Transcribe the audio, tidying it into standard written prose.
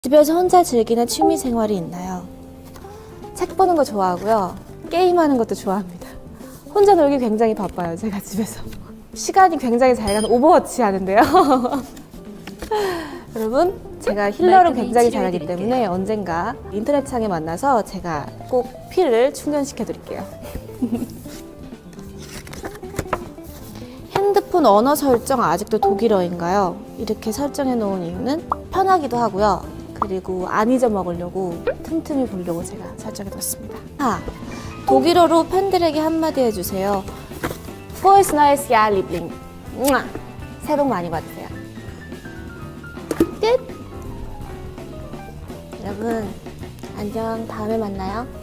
집에서 혼자 즐기는 취미 생활이 있나요? 책 보는 거 좋아하고요. 게임하는 것도 좋아합니다. 혼자 놀기 굉장히 바빠요, 제가 집에서. 시간이 굉장히 잘 가는 오버워치 하는데요. 여러분, 제가 힐러를 굉장히 잘하기 때문에 언젠가 인터넷창에 만나서 제가 꼭 피를 충전시켜 드릴게요. 핸드폰 언어 설정 아직도 독일어인가요? 이렇게 설정해 놓은 이유는 편하기도 하고요. 그리고 안 잊어먹으려고 틈틈이 보려고 제가 설정해 뒀습니다. 독일어로 팬들에게 한마디 해주세요. Frohes neues Jahr, Liebling. 새해 복 많이 받으세요. 끝! 여러분, 안녕. 다음에 만나요.